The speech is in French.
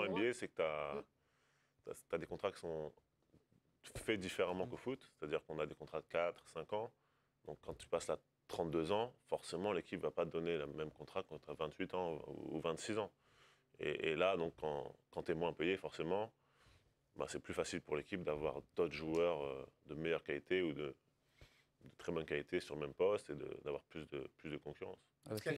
NBA, c'est que tu as des contrats qui sont faits différemment qu'au foot. C'est-à-dire qu'on a des contrats de 4, 5 ans. Donc quand tu passes à 32 ans, forcément, l'équipe ne va pas te donner le même contrat quand tu as 28 ans ou 26 ans. Et là, donc, quand tu es moins payé, forcément, bah, c'est plus facile pour l'équipe d'avoir d'autres joueurs de meilleure qualité ou de très bonne qualité sur le même poste et d'avoir plus de concurrence. Ok.